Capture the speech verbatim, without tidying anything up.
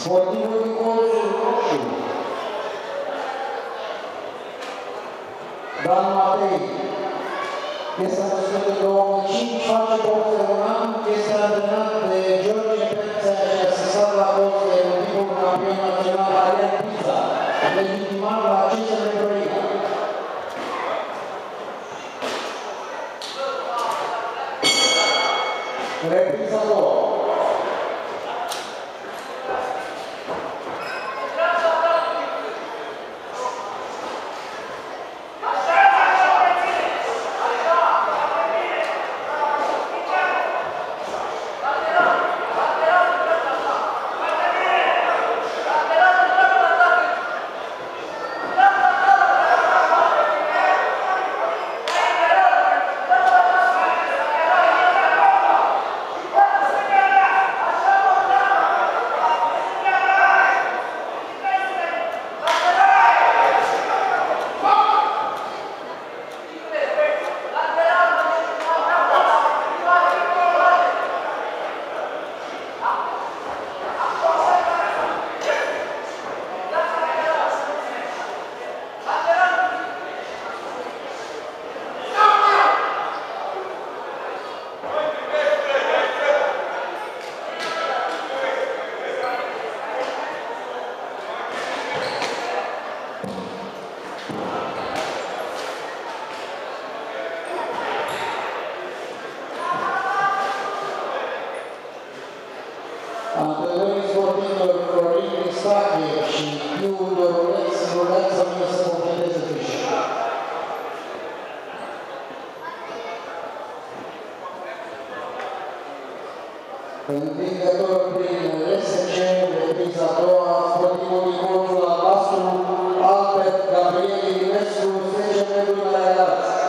Sportivul din colțul roșu. Dan Matei. Este născut în două mii cinci, face box de un an, este antrenat de George Perțea și asistat la box de tipul campion național Arian Pizza, legitimat la Cezare Florida. Repriza a doua. Antrenorii sportivilor Florin Cristache și Iu Doroleț rulează să completeze fișa. Învingător prin S C, repriza a doua, sportivul din colțul albastru, Albert Gabriel Ilinescu, zece metri la relație.